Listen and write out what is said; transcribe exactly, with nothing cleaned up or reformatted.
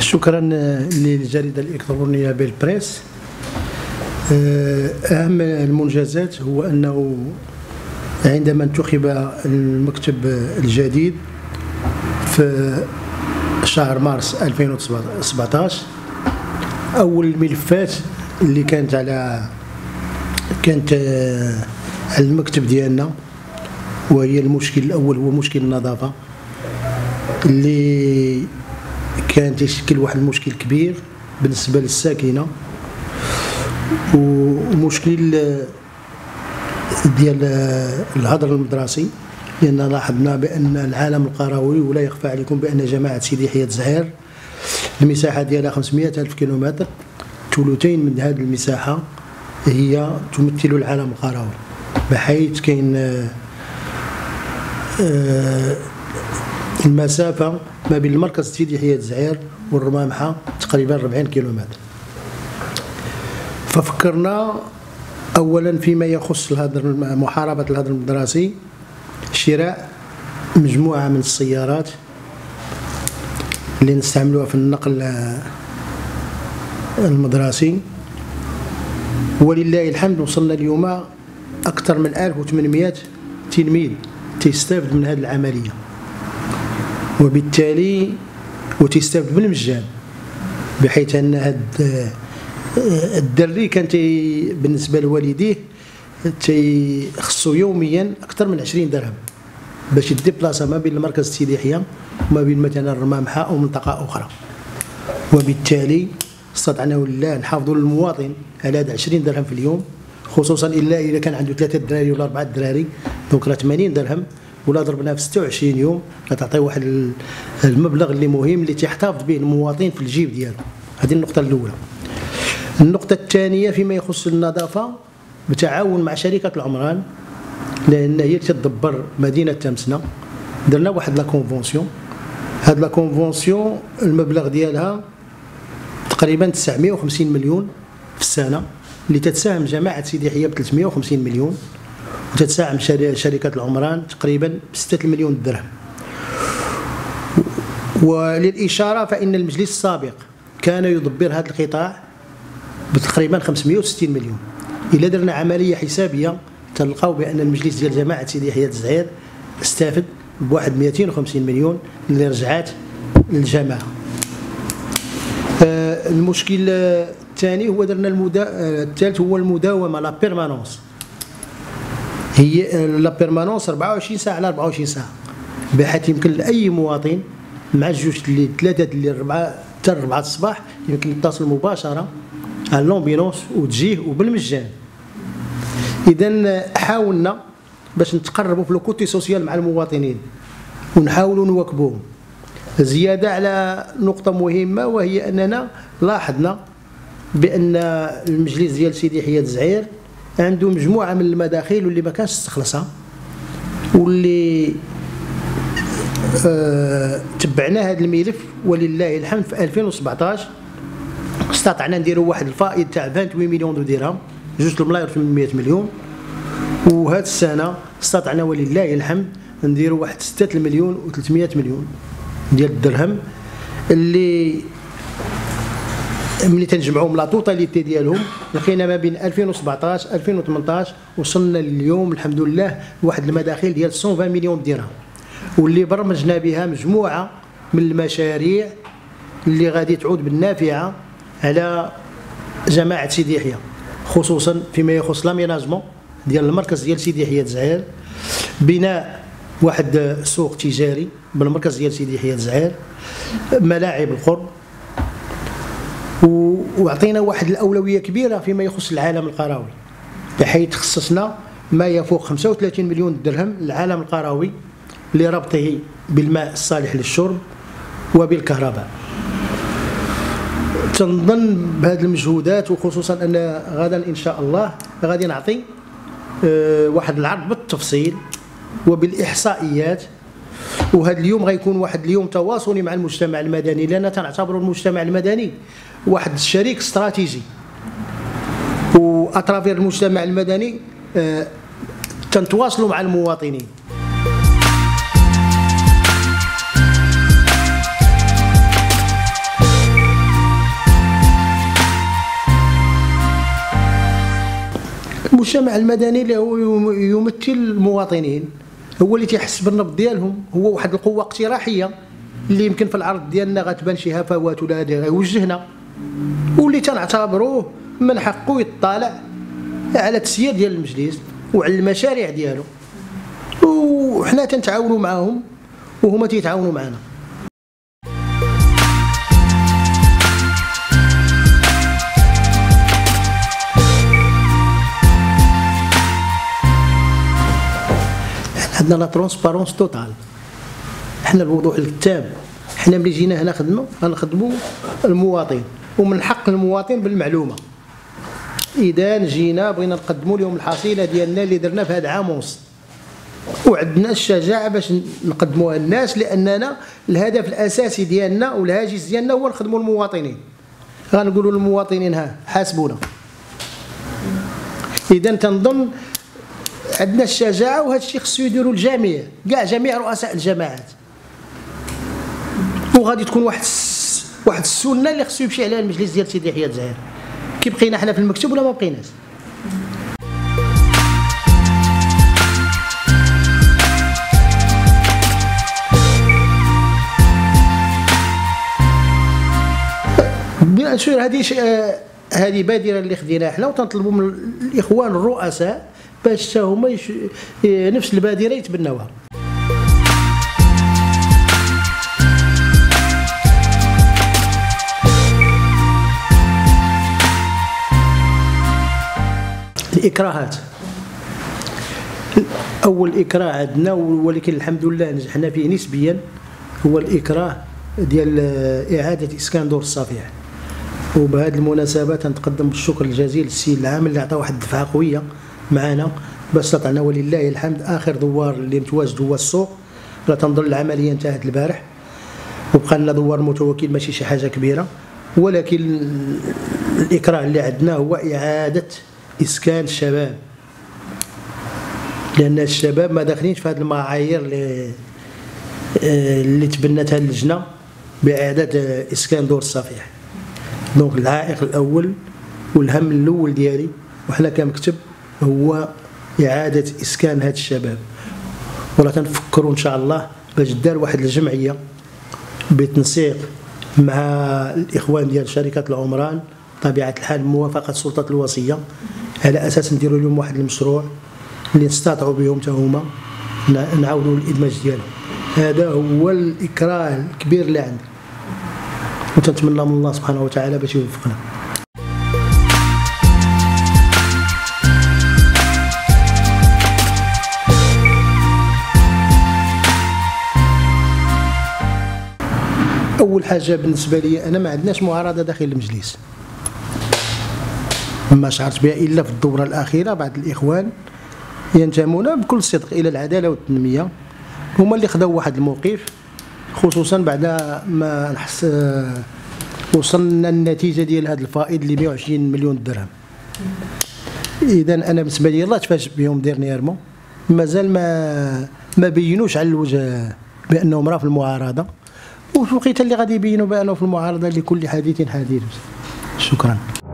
شكرا للجريدة الإلكترونية بالبريس. أهم المنجزات هو أنه عندما انتخب المكتب الجديد في شهر مارس ألفين وسبعطاش، أول الملفات اللي كانت على كانت على المكتب ديالنا وهي المشكل الأول هو مشكل النظافة، اللي كان تشكل واحد المشكل كبير بالنسبة للساكنة، ومشكل ديال الهدر المدرسي، لأن لاحظنا بأن العالم القروي ولا يخفى عليكم بأن جماعة سيدي يحيى زعير المساحة ديالها خمسمائة ألف كيلومتر، ثلثين من هذه المساحة هي تمثل العالم القروي، بحيث كاين المسافة ما بين المركز سيدي يحيى زعير والرمامحة تقريبا أربعين كيلومتر. ففكرنا أولا فيما يخص الهدر محاربة الهدر المدرسي، شراء مجموعة من السيارات اللي نستعملوها في النقل المدرسي، ولله الحمد وصلنا اليوم أكثر من ألف وثمانمائة تلميذ تستافد من هذه العملية، وبالتالي وتستافد بالمجان، بحيث أن هذا الدري كان بالنسبة لوالديه تيخصو يوميا أكثر من عشرين درهم باش يديبلاصا ما بين المركز سيدي يحيى وما بين مثلا الرمامحة أو منطقة أخرى، وبالتالي استطعنا ولله نحافظوا للمواطن على هذا عشرين درهم في اليوم، خصوصا إلا إذا كان عنده ثلاثة دراري ولا أربعة دراري، دونك راه ثمانين درهم، ولا ضربناها في ستة وعشرين يوم غتعطي واحد المبلغ اللي مهم اللي تيحتفظ به المواطن في الجيب ديالو. هذه النقطة الأولى. النقطة الثانية فيما يخص النظافة بتعاون مع شركة العمران، لأن هي تدبر مدينة تمسنا، درنا واحد لا كونفونسيون. هاد لا كونفونسيون المبلغ ديالها تقريبا تسعمائة وخمسين مليون في السنة، اللي تتساهم جماعة سيدي يحيى ب ثلاثمائة وخمسين مليون، وتتساهم شركة العمران تقريبا ب ستة مليون درهم. وللإشارة فإن المجلس السابق كان يدبر هذا القطاع بتقريبا خمسمائة وستين مليون. إلا درنا عملية حسابية تلقاو بأن المجلس ديال جماعة سيدي يحيى زعير استافد بواحد مئتين وخمسين مليون اللي رجعات للجماعة. آه المشكل الثاني هو درنا المدا آه الثالث هو المداومة لا بيرمانونس، هي لا بيرمانونس أربعة وعشرين ساعة على أربعة وعشرين ساعة، بحيث يمكن لأي مواطن مع جوج اللي ثلاثة اللي أربعة حتى أربعة الصباح يمكن يتصل مباشرة على لومبيلونس وتجيه وبالمجان. إذا حاولنا باش نتقربوا في الكوتي سوسيال مع المواطنين ونحاولوا نواكبوهم. زيادة على نقطة مهمة، وهي أننا لاحظنا بأن المجلس ديال سيدي يحيى زعير عنده مجموعة من المداخيل واللي ما كانش استخلصها، واللي آه تبعنا هذا الملف ولله الحمد. في ألفين وسبعطاش استطعنا نديروا واحد الفائض تاع ثمانية وعشرين مليون درهم، جوج الملايير ثمانمائة مليون، وهذه السنة استطعنا ولله الحمد نديروا واحد ستة مليون وثلاثمائة مليون ديال الدرهم، اللي ملي تنجمعوهم لا توتاليتي ديالهم لقينا ما بين ألفين وسبعطاش ألفين وثمنطاش وصلنا اليوم الحمد لله لواحد المداخيل ديال مئة وعشرين مليون درهم، واللي برمجنا بها مجموعة من المشاريع اللي غادي تعود بالنافعة على جماعة سيدي يحيى، خصوصا فيما يخص لاميناجمون ديال المركز ديال سيدي يحيى زعير، بناء واحد سوق تجاري بالمركز ديال سيدي يحيى زعير، ملاعب القرب، وعطينا واحد الأولوية كبيرة فيما يخص العالم القروي، بحيث خصصنا ما يفوق خمسة وثلاثين مليون درهم للعالم القروي لربطه بالماء الصالح للشرب وبالكهرباء. تنظن بهذه المجهودات، وخصوصا أن غدا إن شاء الله غادي نعطي واحد العرض بالتفصيل وبالإحصائيات، وهذا اليوم غيكون واحد اليوم تواصلي مع المجتمع المدني، لأننا تنعتبر المجتمع المدني واحد الشريك استراتيجي، وأطرافير المجتمع المدني تنتواصلوا مع المواطنين. المجتمع المدني اللي هو يمثل المواطنين، هو اللي تيحس بالنبض ديالهم، هو واحد القوه اقتراحيه اللي يمكن في العرض ديالنا غتبان شي هفوات ولا هذا غيوجهنا، واللي تنعتبروه من حقه يطلع على التسيير ديال المجلس وعلى المشاريع ديالو، وحنا تنتعاونوا معاهم وهما تيتعاونوا معنا. عندنا لا ترونسبارونس توتال، حنا الوضوح التام. حنا ملي جينا هنا خدمه غنخدموا المواطن، ومن حق المواطن بالمعلومه. اذا جينا بغينا نقدموا لهم الحصيله ديالنا اللي درنا في هذا العام ونص، وعندنا الشجاعه باش نقدموها للناس، لاننا الهدف الاساسي ديالنا والهاجس ديالنا هو نخدموا المواطنين. غنقولوا للمواطنين ها حاسبونا. اذا تنظن عندنا الشجاعه، وهذا الشيء خصو يديروا الجميع، كاع جميع رؤساء الجماعات، وغادي تكون واحد واحد السنه اللي خصو يمشي عليها المجلس ديال سيدي يحيى الجزائر. كي بقينا حنا في المكتب ولا ما بقيناش؟ بيان سور هذه هذه بادره اللي خديناها حنا، وتنطلبوا من الاخوان الرؤساء باش حتى هما يش... نفس البادره يتبناوها. الإكراهات، أول إكراه عندنا ولكن الحمد لله نجحنا فيه نسبيا، هو الإكراه ديال إعادة إسكان دور الصفيح. وبهذه المناسبة تنتقدم بالشكر الجزيل للسيد العام اللي عطى واحد الدفعة قوية معنا باش استطعنا ولله الحمد. آخر دوار اللي متواجد هو السوق، لا تنظن العملية انتهت البارح، وبقى لنا دوار متوكل ماشي شي حاجة كبيرة، ولكن الإكراه اللي عندنا هو إعادة إسكان الشباب، لأن الشباب ما داخلينش في هذه المعايير اللي اللي تبنتها اللجنة بإعادة إسكان دور الصفيح. دونك العائق الأول والهم الأول ديالي وحنا كمكتب هو إعادة إسكان هاد الشباب، ولا تنفكروا إن شاء الله باش دار واحد الجمعية بتنسيق مع الإخوان ديال شركة العمران طبيعة الحال موافقة سلطة الوصية، على أساس نديروا لهم واحد المشروع اللي نستطيعوا بهم حتى هما نعاودوا الإدماج ديالهم. هذا هو الإكراه الكبير اللي عندي، وتنتمنى من الله سبحانه وتعالى باش يوفقنا. أول حاجة بالنسبة لي أنا ما عندناش معارضة داخل المجلس، ما شعرت بها إلا في الدورة الأخيرة. بعض الإخوان ينتمون بكل صدق إلى العدالة والتنمية، هما اللي خداو واحد الموقف، خصوصا بعد ما نحس وصلنا النتيجة ديال هذا الفائض اللي مئة وعشرين مليون درهم. إذا أنا بالنسبة لي الله تفاجئ بهم ديرنييرمون، مازال ما ما بينوش على الوجه بأنهم راه في المعارضة، وفي الوقيته اللي غادي يبينوا بأنه في المعارضة لكل حديث حديث. شكرا.